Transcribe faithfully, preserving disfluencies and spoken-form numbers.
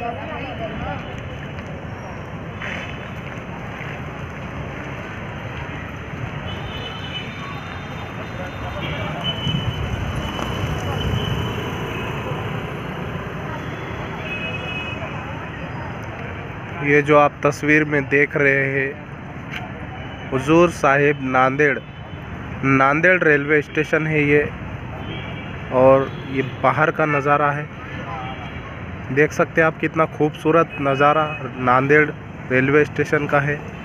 ये जो आप तस्वीर में देख रहे हैं हुजूर साहिब नांदेड़ नांदेड़ रेलवे स्टेशन है ये, और ये बाहर का नज़ारा है। देख सकते हैं आप कितना खूबसूरत नज़ारा नांदेड़ रेलवे स्टेशन का है।